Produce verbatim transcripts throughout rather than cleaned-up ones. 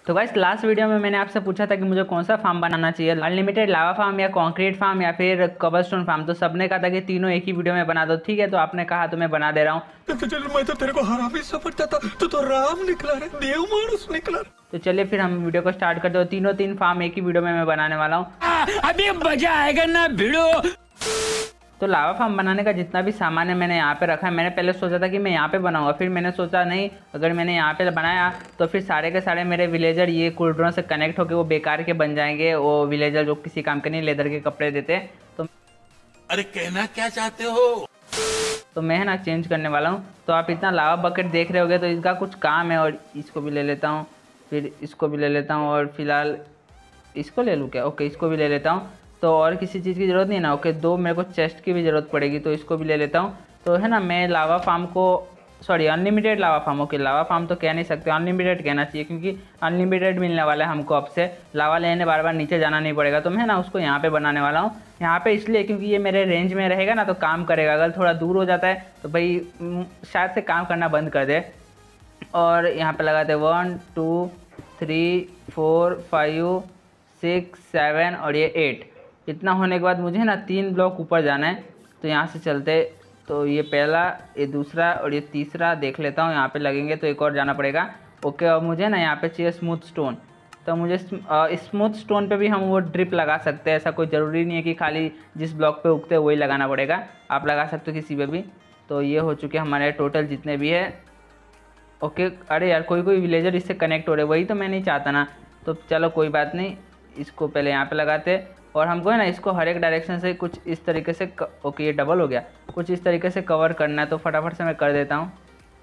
तो guys last video में मैंने आपसे पूछा था कि मुझे कौन सा फार्म बनाना चाहिए, अनलिमिटेड लावा फार्म या कंक्रीट फार्म या फिर कबलस्टोन फार्म। तो सबने कहा था कि तीनों एक ही वीडियो में बना दो। ठीक है, तो आपने कहा तो मैं बना दे रहा हूँ। तो चल, मैं तो तेरे को हरामी समझता था, तो तो राम निकला रे, देव मानुस निकला। तो चलिए फिर हम वीडियो को स्टार्ट करते हो। तीनों तीन फार्म एक ही वीडियो में मैं बनाने वाला हूँ। अभी मजा आएगा ना भिड़ो। तो लावा फार्म बनाने का जितना भी सामान है मैंने यहाँ पे रखा है। मैंने पहले सोचा था कि मैं यहाँ पे बनाऊंगा, फिर मैंने सोचा नहीं, अगर मैंने यहाँ पे बनाया तो फिर सारे के सारे मेरे विलेजर ये कुल्ड्रोन से कनेक्ट होकर वो बेकार के बन जाएंगे। वो विलेजर जो किसी काम के नहीं, लेदर के कपड़े देते। तो अरे कहना क्या चाहते हो? तो मैं है ना चेंज करने वाला हूँ। तो आप इतना लावा बकेट देख रहे होगे तो इसका कुछ काम है। और इसको भी ले लेता हूँ, फिर इसको भी ले लेता हूँ, और फिलहाल इसको ले लूँ क्या? ओके, इसको भी ले लेता हूँ। तो और किसी चीज़ की ज़रूरत नहीं ना। ओके, दो मेरे को चेस्ट की भी ज़रूरत पड़ेगी, तो इसको भी ले लेता हूँ। तो है ना, मैं लावा फार्म को, sorry unlimited lava farm, okay lava farm तो कह नहीं सकते, अनलिमिटेड कहना चाहिए, क्योंकि अनलिमिटेड मिलने वाला है हमको। अब से लावा लेने बार बार नीचे जाना नहीं पड़ेगा। तो मैं ना उसको यहाँ पे बनाने वाला हूँ। यहाँ पे इसलिए क्योंकि ये मेरे रेंज में रहेगा ना, तो काम करेगा। अगर थोड़ा दूर हो जाता है तो भाई शायद से काम करना बंद कर दे। और यहाँ पे लगाते one two three four five six seven और ये एट। इतना होने के बाद मुझे ना तीन ब्लॉक ऊपर जाना है। तो यहाँ से चलते, तो ये पहला, ये दूसरा और ये तीसरा देख लेता हूँ। यहाँ पे लगेंगे तो एक और जाना पड़ेगा। ओके, और मुझे ना यहाँ पे चाहिए स्मूथ स्टोन। तो मुझे स्मूथ स्टोन पे भी हम वो ड्रिप लगा सकते हैं। ऐसा कोई ज़रूरी नहीं है कि खाली जिस ब्लॉक पे उगते हैं वही लगाना पड़ेगा, आप लगा सकते हो किसी पे भी। तो ये हो चुके हमारे टोटल जितने भी है। ओके, अरे यार कोई कोई विलेजर इससे कनेक्ट हो रहे, वही तो मैं नहीं चाहता ना। तो चलो कोई बात नहीं, इसको पहले यहाँ पे लगाते। और हमको है ना इसको हर एक डायरेक्शन से कुछ इस तरीके से क... ओके ये डबल हो गया, कुछ इस तरीके से कवर करना है। तो फटाफट से मैं कर देता हूँ।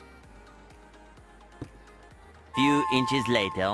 Few inches later.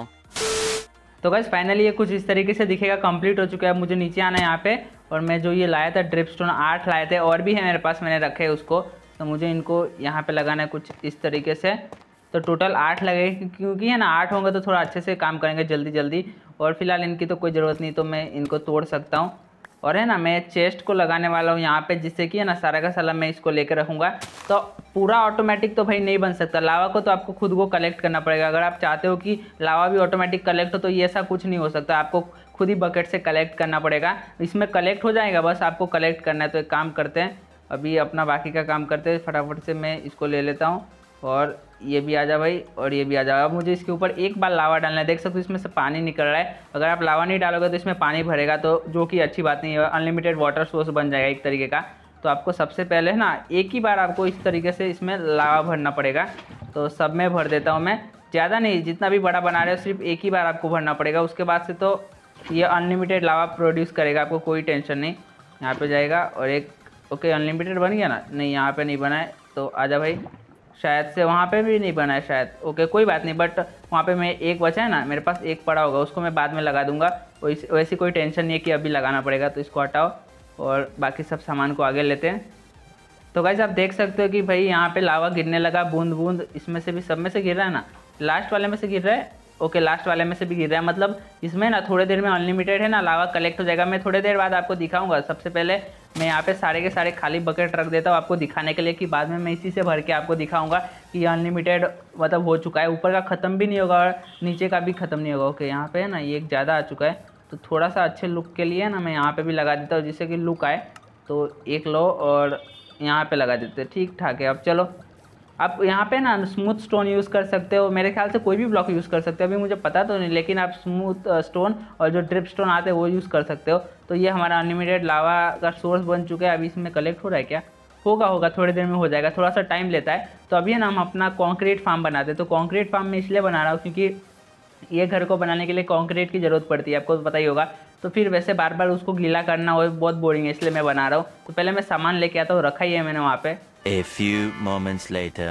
तो गाइस फाइनली ये कुछ इस तरीके से दिखेगा, कंप्लीट हो चुका है। मुझे नीचे आना है यहाँ पे, और मैं जो ये लाया था ड्रिप स्टोन आठ लाए थे, और भी है मेरे पास, मैंने रखे उसको। तो मुझे इनको यहाँ पे लगाना है कुछ इस तरीके से। तो टोटल आठ लगे, क्योंकि है ना आठ होंगे तो थोड़ा अच्छे से काम करेंगे जल्दी जल्दी। और फिलहाल इनकी तो कोई ज़रूरत नहीं, तो मैं इनको तोड़ सकता हूँ। और है ना मैं चेस्ट को लगाने वाला हूँ यहाँ पे, जिससे कि है ना सारा का सारा मैं इसको लेकर रखूँगा। तो पूरा ऑटोमेटिक तो भाई नहीं बन सकता, लावा को तो आपको खुद को कलेक्ट करना पड़ेगा। अगर आप चाहते हो कि लावा भी ऑटोमेटिक कलेक्ट हो तो ये ऐसा कुछ नहीं हो सकता, आपको खुद ही बकेट से कलेक्ट करना पड़ेगा। इसमें कलेक्ट हो जाएगा, बस आपको कलेक्ट करना है। तो एक काम करते हैं, अभी अपना बाकी का काम करते हैं। फटाफट से मैं इसको ले लेता हूँ, और ये भी आ जा भाई, और ये भी आ जाएगा। अब मुझे इसके ऊपर एक बार लावा डालना है। देख सकते हो इसमें से पानी निकल रहा है। अगर आप लावा नहीं डालोगे तो इसमें पानी भरेगा, तो जो कि अच्छी बात नहीं है। अनलिमिटेड वाटर सोर्स बन जाएगा एक तरीके का। तो आपको सबसे पहले है ना एक ही बार आपको इस तरीके से इसमें लावा भरना पड़ेगा। तो सब में भर देता हूँ मैं, ज़्यादा नहीं, जितना भी बड़ा बना रहे हो सिर्फ एक ही बार आपको भरना पड़ेगा। उसके बाद से तो ये अनलिमिटेड लावा प्रोड्यूस करेगा, आपको कोई टेंशन नहीं। यहाँ पर जाएगा और एक, ओके अनलिमिटेड बन गया ना? नहीं, यहाँ पर नहीं बना है। तो आजा भाई, शायद से वहाँ पे भी नहीं बना है शायद। ओके कोई बात नहीं, बट वहाँ पे मैं एक बचा है ना, मेरे पास एक पड़ा होगा, उसको मैं बाद में लगा दूंगा। वैसे वैसी कोई टेंशन नहीं है कि अभी लगाना पड़ेगा। तो इसको हटाओ और बाकी सब सामान को आगे लेते हैं। तो गाइस आप देख सकते हो कि भाई यहाँ पे लावा गिरने लगा, बूंद बूंद। इसमें से भी, सब में से गिर रहा है ना, लास्ट वाले में से गिर रहा है। ओके लास्ट वाले में से भी गिर रहा है, मतलब इसमें ना थोड़ी देर में अनलिमिटेड है ना लावा कलेक्ट हो जाएगा। मैं थोड़ी देर बाद आपको दिखाऊंगा। सबसे पहले मैं यहाँ पे सारे के सारे खाली बकेट रख देता हूँ आपको दिखाने के लिए, कि बाद में मैं इसी से भर के आपको दिखाऊंगा कि अनलिमिटेड मतलब हो चुका है। ऊपर का ख़त्म भी नहीं होगा और नीचे का भी ख़त्म नहीं होगा। ओके यहाँ पे है ना ये एक ज़्यादा आ चुका है, तो थोड़ा सा अच्छे लुक के लिए ना मैं यहाँ पर भी लगा देता हूँ, जिससे कि लुक आए। तो एक लो और यहाँ पर लगा देते, ठीक ठाक है। अब चलो, आप यहाँ पे ना स्मूथ स्टोन यूज़ कर सकते हो, मेरे ख्याल से कोई भी ब्लॉक यूज़ कर सकते हो, अभी मुझे पता तो नहीं, लेकिन आप स्मूथ स्टोन और जो ड्रिप स्टोन आते हैं वो यूज़ कर सकते हो। तो ये हमारा अनलिमिटेड लावा का सोर्स बन चुका है। अभी इसमें कलेक्ट हो रहा है क्या? होगा होगा थोड़ी देर में हो जाएगा, थोड़ा सा टाइम लेता है। तो अभी है ना हम अपना कॉन्क्रीट फार्म बनाते हैं। तो कॉन्क्रीट फार्म मैं इसलिए बना रहा हूँ क्योंकि ये घर को बनाने के लिए कंक्रीट की ज़रूरत पड़ती है, आपको तो पता ही होगा। तो फिर वैसे बार बार उसको गीला करना वो बहुत बोरिंग है, इसलिए मैं बना रहा हूँ। तो पहले मैं सामान लेके आता हूँ, रखा ही है मैंने वहाँ पे। A few moments later.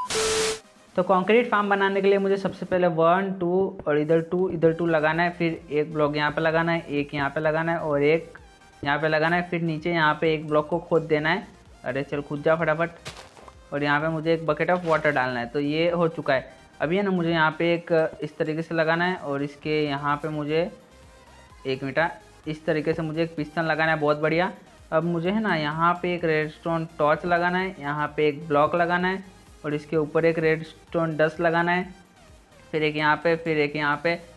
तो कंक्रीट फार्म बनाने के लिए मुझे सबसे पहले वन टू और इधर टू इधर टू लगाना है, फिर एक ब्लॉक यहाँ पे लगाना है, एक यहाँ पे लगाना है और एक यहाँ पे लगाना है। फिर नीचे यहाँ पे एक ब्लॉक को खोद देना है। अरे चल खुद जा फटाफट। और यहाँ पे मुझे एक बकेट ऑफ वाटर डालना है। तो ये हो चुका है। अभी है ना मुझे यहाँ पे एक इस तरीके से लगाना है, और इसके यहाँ पे मुझे एक मिनट इस तरीके से मुझे एक पिस्टन लगाना है। बहुत बढ़िया। अब मुझे है ना यहाँ पे एक रेडस्टोन टॉर्च लगाना है, यहाँ पे एक ब्लॉक लगाना है, और इसके ऊपर एक रेडस्टोन डस्ट लगाना है, फिर एक यहाँ पे, फिर एक यहाँ पे,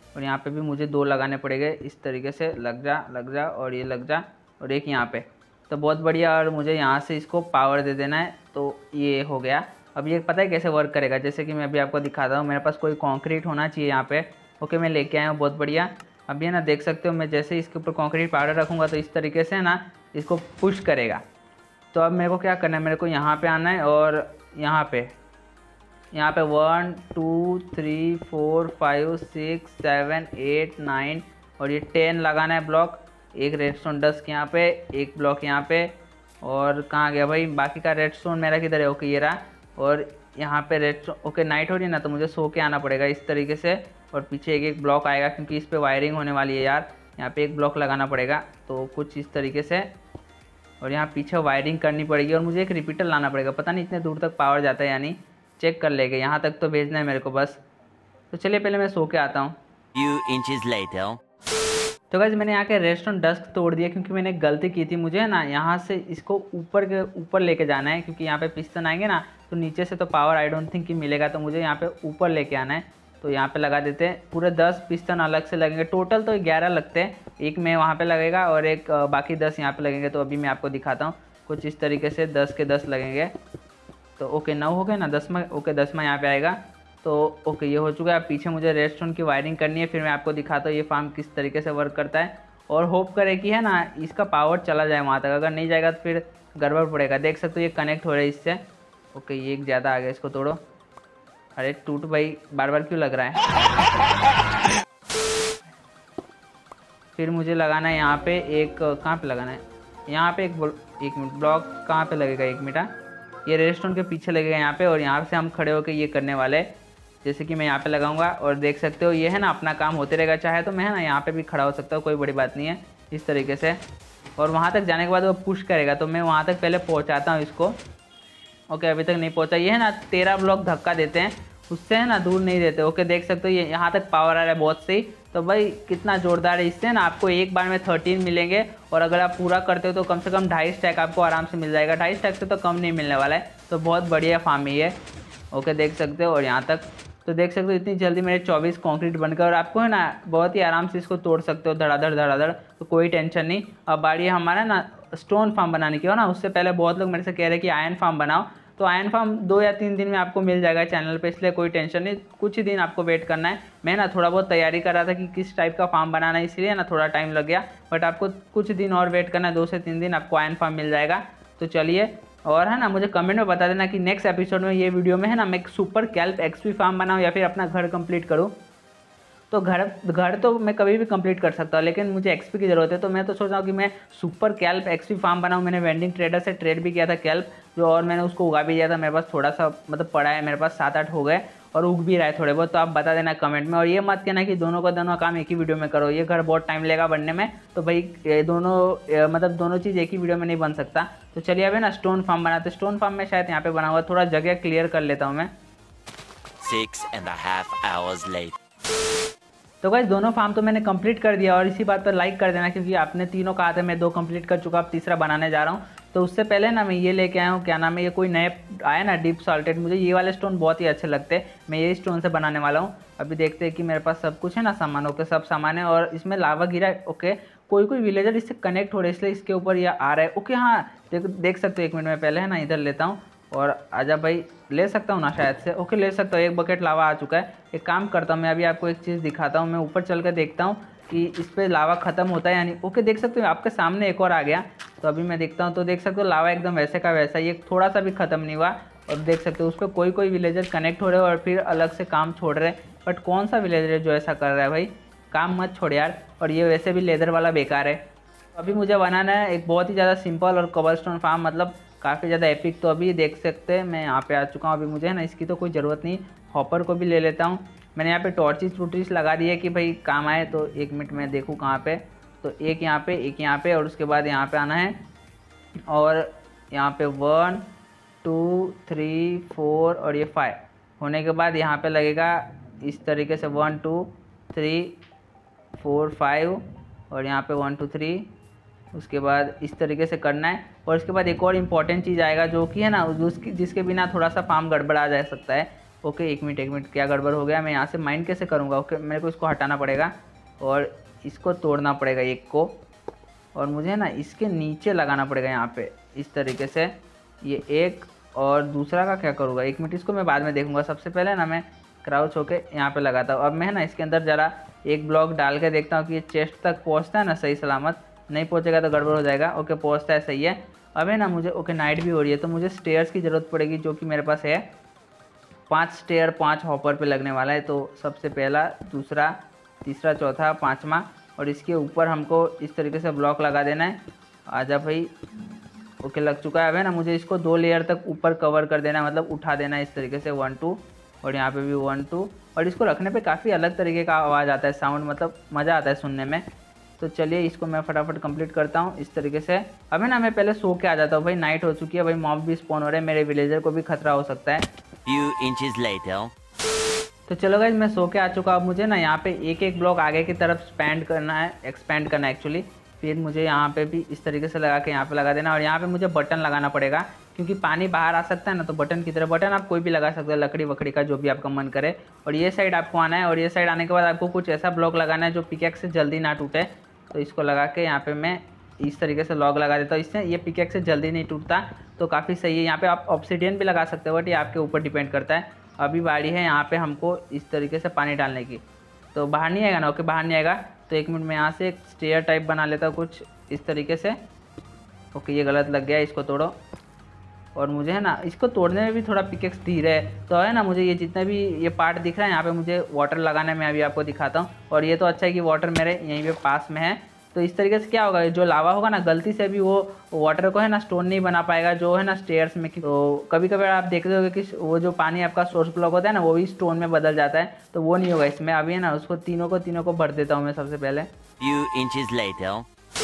और यहाँ पे भी मुझे दो लगाने पड़ेंगे इस तरीके से, लग जा लग जा और ये लग जा और एक यहाँ पे। तो बहुत बढ़िया। और मुझे यहाँ से इसको पावर दे देना है, तो ये हो गया। अब ये पता है कैसे वर्क करेगा, जैसे कि मैं अभी आपको दिखाता हूँ। मेरे पास कोई कंक्रीट होना चाहिए यहाँ पे। ओके, मैं लेके आया हूँ, बहुत बढ़िया। अब ये ना देख सकते हो, मैं जैसे इसके ऊपर कंक्रीट पाउडर रखूँगा तो इस तरीके से ना इसको पुश करेगा। तो अब मेरे को क्या करना है, मेरे को यहाँ पे आना है और यहाँ पे यहाँ पे one two three four five six seven eight nine और ये टेन लगाना है ब्लॉक। एक रेडस्टोन डस्ट यहाँ पे, एक ब्लॉक यहाँ पे, और कहाँ गया भाई बाकी का रेडस्टोन मेरा किधर है? ओके, ये रहा। और यहाँ पे रेडस्टोन, ओके नाइट हो रही है ना, तो मुझे सो के आना पड़ेगा इस तरीके से। और पीछे एक एक ब्लॉक आएगा क्योंकि इस पर वायरिंग होने वाली है यार। यहाँ पे एक ब्लॉक लगाना पड़ेगा, तो कुछ इस तरीके से। और यहाँ पीछे वायरिंग करनी पड़ेगी और मुझे एक रिपीटर लाना पड़ेगा। पता नहीं इतने दूर तक पावर जाता है, यानी चेक कर लेंगे। यहाँ तक तो भेजना है मेरे को बस। तो चलिए पहले मैं सो के आता हूँ। Few inches later. तो गाइस मैंने यहाँ के रेस्टोरेंट डस्क तोड़ दिया क्योंकि मैंने गलती की थी। मुझे ना यहाँ से इसको ऊपर के ऊपर लेके जाना है, क्योंकि यहाँ पे पिस्टन आएंगे ना तो नीचे से तो पावर आई डोंट थिंक कि मिलेगा। तो मुझे यहाँ पे ऊपर लेके आना है। तो यहाँ पे लगा देते हैं। पूरे दस पिस्टन अलग से लगेंगे, टोटल तो ग्यारह लगते हैं। एक में वहाँ पे लगेगा और एक बाकी दस यहाँ पे लगेंगे। तो अभी मैं आपको दिखाता हूँ कुछ इस तरीके से, दस के दस लगेंगे। तो ओके नौ हो गए ना, दसवा ओके दसवा यहाँ पे आएगा। तो ओके ये हो चुका है। पीछे मुझे रेस्टोरेंट की वायरिंग करनी है, फिर मैं आपको दिखाता हूँ ये फार्म किस तरीके से वर्क करता है। और होप करे कि है ना इसका पावर चला जाए वहाँ तक। अगर नहीं जाएगा तो फिर गड़बड़ पड़ेगा। देख सकते हो ये कनेक्ट हो रहा है इससे। ओके ये एक ज़्यादा आ गया, इसको तोड़ो। अरे टूट भाई, बार बार क्यों लग रहा है? फिर मुझे लगाना है यहाँ पे एक, कहाँ पे लगाना है? यहाँ पे एक एक मिनट, ब्लॉक कहाँ पे लगेगा? एक मिनट, ये रेस्टोरेंट के पीछे लगेगा यहाँ पे। और यहाँ से हम खड़े होकर ये करने वाले, जैसे कि मैं यहाँ पे लगाऊंगा। और देख सकते हो ये है ना अपना काम होते रहेगा। चाहे तो मैं है ना यहाँ पे भी खड़ा हो सकता हूँ, कोई बड़ी बात नहीं है, इस तरीके से। और वहाँ तक जाने के बाद वो पुश करेगा, तो मैं वहाँ तक पहले पहुँचाता हूँ इसको। ओके अभी तक नहीं पहुँचा। ये है ना तेरह ब्लॉक धक्का देते हैं, उससे है ना दूर नहीं देते। ओके देख सकते हो ये यहाँ तक पावर आ रहा है बहुत सही। तो भाई कितना जोरदार है। इससे ना आपको एक बार में थर्टीन मिलेंगे। और अगर आप पूरा करते हो तो कम से कम ढाई स्टैक आपको आराम से मिल जाएगा। ढाई स्टैक से तो कम नहीं मिलने वाला है। तो बहुत बढ़िया फार्म है। ओके देख सकते हो। और यहाँ तक तो देख सकते हो इतनी जल्दी मेरे चौबीस कंक्रीट बनकर, और आपको है ना बहुत ही आराम से इसको तोड़ सकते हो धड़ाधड़ धड़ाधड़। तो कोई टेंशन नहीं। अब बारी है हमारा ना स्टोन फार्म बनाने की। हो ना, उससे पहले बहुत लोग मेरे से कह रहे हैं कि आयरन फार्म बनाओ। तो आयरन फार्म दो या तीन दिन में आपको मिल जाएगा चैनल पे, इसलिए कोई टेंशन नहीं। कुछ ही दिन आपको वेट करना है। मैं ना थोड़ा बहुत तैयारी कर रहा था कि किस टाइप का फार्म बनाना है, इसलिए ना थोड़ा टाइम लग गया। बट आपको कुछ दिन और वेट करना है, दो से तीन दिन आपको आयरन फार्म मिल जाएगा। तो चलिए, और है ना मुझे कमेंट में बता देना कि नेक्स्ट एपिसोड में, ये वीडियो में है ना मैं एक सुपर कैल्प एक्सपी फार्म बनाऊँ या फिर अपना घर कंप्लीट करूँ। तो घर घर तो मैं कभी भी कंप्लीट कर सकता हूँ, लेकिन मुझे एक्सपी की ज़रूरत है। तो मैं तो सोच रहा हूँ कि मैं सुपर कैल्प एक्सपी फार्म बनाऊँ। मैंने वेंडिंग ट्रेडर से ट्रेड भी किया था कैल्प जो, और मैंने उसको उगा भी दिया था। मेरे पास थोड़ा सा मतलब पड़ा है, मेरे पास सात आठ हो गए और उग भी रहा है थोड़े बहुत। तो आप बता देना कमेंट में। और ये मत कहना कि दोनों का दोनों काम एक ही वीडियो में करो, ये घर बहुत टाइम लेगा बनने में। तो भाई दोनों मतलब दोनों चीज़ एक ही वीडियो में नहीं बन सकता। तो चलिए अब है ना स्टोन फार्म बनाते। स्टोन फार्म में शायद यहाँ पे बना हुआ, थोड़ा जगह क्लियर कर लेता हूँ मैं। Six and a half hours later. तो गाइस दोनों फार्म तो मैंने कंप्लीट कर दिया। और इसी बात पर लाइक कर देना, क्योंकि आपने तीनों कहा था। मैं दो कंप्लीट कर चुका, अब तीसरा बनाने जा रहा हूँ। तो उससे पहले ना मैं ये लेके आया हूँ, क्या नाम है, ये कोई नए आया ना डीप सॉल्टेड। मुझे ये वाले स्टोन बहुत ही अच्छे लगते हैं, मैं ये स्टोन से बनाने वाला हूँ। अभी देखते हैं कि मेरे पास सब कुछ है ना सामान। ओके सब सामान है और इसमें लावा गिरा है। ओके कोई कोई विलेजर इससे कनेक्ट हो रहे हैं, इसलिए इसके ऊपर ये आ रहा है। ओके हाँ देख देख सकते हो, एक मिनट में पहले है ना इधर लेता हूँ। और आजा भाई, ले सकता हूँ ना शायद से? ओके ले सकता हूँ। एक बकेट लावा आ चुका है। एक काम करता हूँ मैं, अभी आपको एक चीज़ दिखाता हूँ। मैं ऊपर चल कर देखता हूँ कि इस पर लावा ख़त्म होता है यानी। ओके देख सकते हो आपके सामने एक और आ गया। तो अभी मैं देखता हूँ, तो देख सकते हो लावा एकदम वैसे का वैसा, ये थोड़ा सा भी ख़त्म नहीं हुआ। और देख सकते हो उस पर कोई कोई विलेजर कनेक्ट हो रहे हैं और फिर अलग से काम छोड़ रहे हैं। बट कौन सा विलेजर है जो ऐसा कर रहा है? भाई काम मत छोड़ यार। और ये वैसे भी लेदर वाला बेकार है। अभी मुझे बनाना है एक बहुत ही ज़्यादा सिंपल और कबलस्टोन फार्म, मतलब काफ़ी ज़्यादा एपिक। तो अभी देख सकते हैं मैं यहाँ पे आ चुका हूँ। अभी मुझे है ना इसकी तो कोई ज़रूरत नहीं, हॉपर को भी ले लेता हूँ। मैंने यहाँ पे टॉर्चिस टूटिस लगा दी है कि भाई काम आए। तो एक मिनट में देखूँ कहाँ पे, तो एक यहाँ पे, एक यहाँ पे, और उसके बाद यहाँ पे आना है। और यहाँ पे वन टू थ्री फोर और ये फाइव होने के बाद यहाँ पे लगेगा इस तरीके से one two three four five और यहाँ पे वन टू थ्री। उसके बाद इस तरीके से करना है। और इसके बाद एक और इम्पॉर्टेंट चीज़ आएगा जो कि है ना उसकी जिसके बिना थोड़ा सा फार्म गड़बड़ा जा सकता है। ओके एक मिनट एक मिनट, क्या गड़बड़ हो गया? मैं यहाँ से माइन कैसे करूँगा? ओके मेरे को इसको हटाना पड़ेगा और इसको तोड़ना पड़ेगा एक को, और मुझे ना इसके नीचे लगाना पड़ेगा यहाँ पे इस तरीके से, ये एक। और दूसरा का क्या करूँगा? एक मिनट, इसको मैं बाद में देखूँगा। सबसे पहले ना मैं क्राउच होके यहाँ पे लगाता हूँ। अब मैं ना इसके अंदर ज़रा एक ब्लॉक डाल के देखता हूँ कि ये चेस्ट तक पहुँचता है ना सही सलामत। नहीं पहुँचेगा तो गड़बड़ हो जाएगा। ओके पहुँचता है, सही है। अब है ना मुझे, ओके नाइट भी हो रही है तो मुझे स्टेयर्स की ज़रूरत पड़ेगी, जो कि मेरे पास है। पांच स्टेयर पांच हॉपर पे लगने वाला है। तो सबसे पहला, दूसरा, तीसरा, चौथा, पाँचवा, और इसके ऊपर हमको इस तरीके से ब्लॉक लगा देना है। आजा भाई। ओके लग चुका है। अब है ना मुझे इसको दो लेयर तक ऊपर कवर कर देना है, मतलब उठा देना है इस तरीके से। वन टू, और यहाँ पे भी वन टू। और इसको रखने पे काफ़ी अलग तरीके का आवाज़ आता है, साउंड, मतलब मज़ा आता है सुनने में। तो चलिए इसको मैं फटाफट कंप्लीट करता हूँ इस तरीके से। अब है ना मैं पहले सो के आ जाता हूँ भाई, नाइट हो चुकी है भाई, मॉब भी स्पॉन हो रहे हैं, मेरे विलेजर को भी खतरा हो सकता है। Few inches later. तो चलो गाइस मैं सो के आ चुका हूँ। मुझे ना यहाँ पे एक एक ब्लॉक आगे की तरफ स्पैंड करना है, एक्सपैंड करना है एक्चुअली। फिर मुझे यहाँ पे भी इस तरीके से लगा के यहाँ पे लगा देना, और यहाँ पे मुझे बटन लगाना पड़ेगा, क्योंकि पानी बाहर आ सकता है ना, तो बटन की तरह। बटन आप कोई भी लगा सकते हो, लकड़ी वकड़ी का, जो भी आपका मन करे। और ये साइड आपको आना है, और ये साइड आने के बाद आपको कुछ ऐसा ब्लॉक लगाना है जो पिकेक्स से जल्दी ना टूटे। तो इसको लगा के यहाँ पे मैं इस तरीके से लॉक लगा देता हूँ, इससे ये पिकेक्स से जल्दी नहीं टूटता, तो काफ़ी सही है। यहाँ पे आप ऑब्सिडियन भी लगा सकते हो, बट ये आपके ऊपर डिपेंड करता है। अभी बारी है यहाँ पे हमको इस तरीके से पानी डालने की, तो बाहर नहीं आएगा ना? ओके बाहर नहीं आएगा। तो एक मिनट में यहाँ से एक स्टेयर टाइप बना लेता हूँ कुछ इस तरीके से। ओके ये गलत लग गया, इसको तोड़ो। और मुझे है ना इसको तोड़ने में भी थोड़ा पिकेक्स धीरे है, तो है ना मुझे ये जितना भी ये पार्ट दिख रहा है यहाँ पे, मुझे वाटर लगाने में अभी आपको दिखाता हूँ। और ये तो अच्छा है कि वाटर मेरे यहीं पे पास में है। तो इस तरीके से क्या होगा, जो लावा होगा ना, गलती से भी वो वाटर को है ना स्टोन नहीं बना पाएगा, जो है ना स्टेयर्स में। तो कभी कभी आप देखते होगे कि वो जो पानी आपका सोर्स ब्लॉक होता है ना, वो भी स्टोन में बदल जाता है, तो वो नहीं होगा इसमें। अभी है ना उसको तीनों को तीनों को भर देता हूँ मैं सबसे पहले। Few inches later.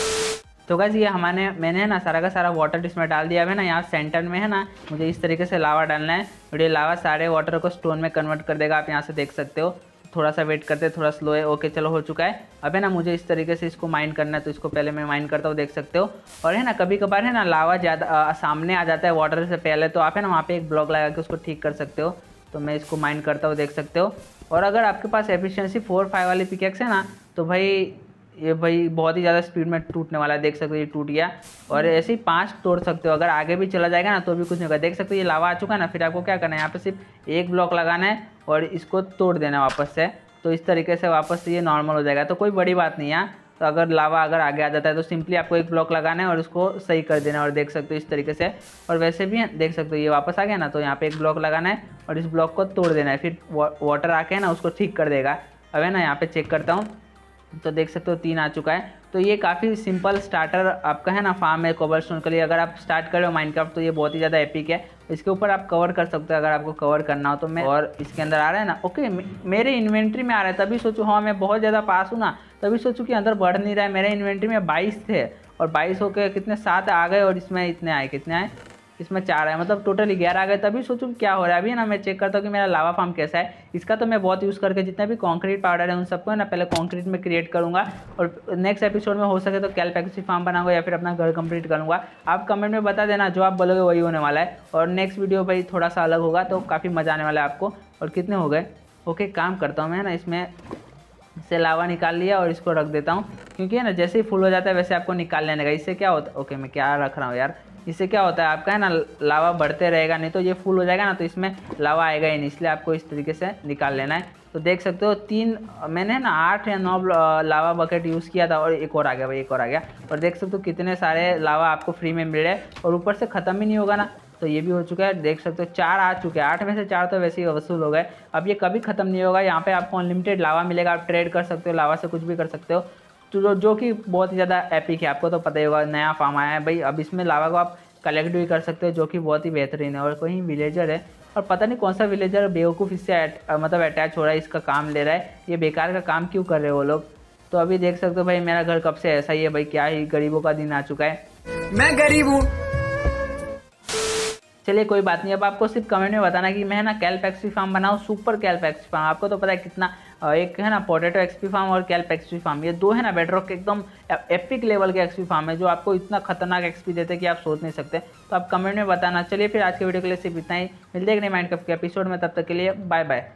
तो गाइस ये हमारे मैंने है ना सारा का सारा वाटर इसमें डाल दिया है ना। यहाँ सेंटर में है ना मुझे इस तरीके से लावा डालना है, और ये लावा सारे वाटर को स्टोन में कन्वर्ट कर देगा, आप यहाँ से देख सकते हो। थोड़ा सा वेट करते, थोड़ा स्लो है। ओके चलो हो चुका है। अब है ना मुझे इस तरीके से इसको माइन करना है, तो इसको पहले मैं माइन करता हूँ, देख सकते हो। और है ना कभी कभार है ना लावा ज़्यादा सामने आ जाता है वाटर से पहले, तो आप है ना वहाँ पे एक ब्लॉक लगा के उसको ठीक कर सकते हो। तो मैं इसको माइन करता हूँ, देख सकते हो। और अगर आपके पास एफिशिएंसी फोर फाइव वाली पिकेक्स है ना, तो भाई ये भाई बहुत ही ज़्यादा स्पीड में टूटने वाला है, देख सकते हो ये टूट गया। और ऐसे ही पांच तोड़ सकते हो, अगर आगे भी चला जाएगा ना तो भी कुछ नहीं होगा। देख सकते हो ये लावा आ चुका है ना। फिर आपको क्या करना है, यहाँ पे सिर्फ एक ब्लॉक लगाना है और इसको तोड़ देना वापस से, तो इस तरीके से वापस से ये नॉर्मल हो जाएगा। तो कोई बड़ी बात नहीं है। तो अगर लावा अगर आगे आ जाता है तो सिंपली आपको एक ब्लॉक लगाना है और उसको सही कर देना, और देख सकते हो इस तरीके से। और वैसे भी देख सकते हो ये वापस आ गया ना, तो यहाँ पे एक ब्लॉक लगाना है और इस ब्लॉक को तोड़ देना है, फिर वाटर आके ना उसको ठीक कर देगा। अब है ना यहाँ पे चेक करता हूँ, तो देख सकते हो तीन आ चुका है। तो ये काफ़ी सिंपल स्टार्टर आपका है ना फार्म है कोबलस्टोन के लिए। अगर आप स्टार्ट कर रहे हो माइनक्राफ्ट तो ये बहुत ही ज़्यादा एपिक है। इसके ऊपर आप कवर कर सकते हो अगर आपको कवर करना हो तो। मैं और इसके अंदर आ रहा है ना, ओके मेरे इन्वेंट्री में आ रहा है, तभी सोचूं हाँ मैं बहुत ज़्यादा पास हूँ ना, तभी सोचूं कि अंदर बढ़ नहीं रहा है। मेरे इन्वेंट्री में बाईस थे और बाईस होकर कितने सात आ गए, और इसमें इतने आए, कितने आए, इसमें चार है, मतलब टोटल ग्यारह आ गए। तभी सोचूं क्या हो रहा है। अभी ना मैं चेक करता हूँ कि मेरा लावा फार्म कैसा है। इसका तो मैं बहुत यूज़ करके जितने भी कंक्रीट पाउडर है उन सबको है ना पहले कंक्रीट में क्रिएट करूँगा, और नेक्स्ट एपिसोड में हो सके तो कैलपैक्सी फार्म बनाऊंगा या फिर अपना घर कंप्लीट करूँगा। आप कमेंट में बता देना, जो आप बोलोगे वही होने वाला है। और नेक्स्ट वीडियो भाई थोड़ा सा अलग होगा, तो काफ़ी मज़ा आने वाला है आपको। और कितने हो गए, ओके काम करता हूँ मैं ना, इसमें से लावा निकाल लिया और इसको रख देता हूँ, क्योंकि है ना जैसे ही फुल हो जाता है वैसे आपको निकाल लेने का। इससे क्या होता है, ओके मैं क्या रख रहा हूँ यार, इससे क्या होता है आपका है ना लावा बढ़ते रहेगा, नहीं तो ये फुल हो जाएगा ना तो इसमें लावा आएगा ही नहीं, इसलिए आपको इस तरीके से निकाल लेना है। तो देख सकते हो तीन मैंने ना आठ या नौ लावा बकेट यूज़ किया था, और एक और आ गया भाई, एक और आ गया। और देख सकते हो कितने सारे लावा आपको फ्री में मिल रहे हैं, और ऊपर से ख़त्म ही नहीं होगा ना, तो ये भी हो चुका है। देख सकते हो चार आ चुके हैं, आठ में से चार तो वैसे ही वसूल हो गए। अब ये कभी ख़त्म नहीं होगा, यहाँ पे आपको अनलिमिटेड लावा मिलेगा, आप ट्रेड कर सकते हो, लावा से कुछ भी कर सकते हो, तो जो कि बहुत ही ज़्यादा एपिक है। आपको तो पता ही होगा, नया फार्म आया है भाई। अब इसमें लावा को आप कलेक्ट भी कर सकते हो, जो कि बहुत ही बेहतरीन है। और कोई विलेजर है, और पता नहीं कौन सा विलेजर बेवकूफ़ इससे मतलब अटैच हो रहा है, इसका काम ले रहा है। ये बेकार का काम क्यों कर रहे हो वो लोग। तो अभी देख सकते हो भाई मेरा घर कब से ऐसा ही है भाई, क्या ही गरीबों का दिन आ चुका है। मैं गरीब हूँ। चलिए कोई बात नहीं, अब आपको सिर्फ कमेंट में बताना कि मैं ना कैल्प एक्सपी फार्म बनाऊँ, सुपर कैल्प एक्सपी फार्म। आपको तो पता है कितना, एक है ना पोटैटो एक्सपी फार्म और कैल्प एक्सपी फार्म, ये दो है ना बेडरॉक के एकदम एपिक लेवल के एक्सपी फार्म है जो आपको इतना खतरनाक एक्सपी देते हैं कि आप सोच नहीं सकते। तो आप कमेंट में बताना। चलिए फिर आज के वीडियो के लिए सिर्फ इतना ही, मिलते हैं नए माइनक्राफ्ट के एपिसोड में, तब तक के लिए bye bye.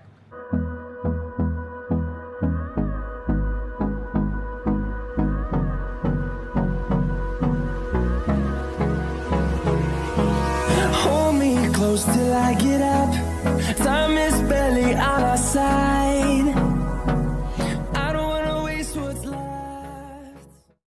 Hold me close till I get up. Time is barely